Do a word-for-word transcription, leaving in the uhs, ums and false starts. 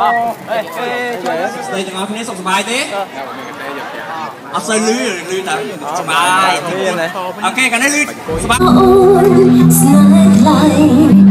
ស្ដីទាំងអស់គ្នាសុខសប្បាយទេអត់សូវលឺលឺតែសប្បាយអូខេកាលនេះលឺសប្បាយ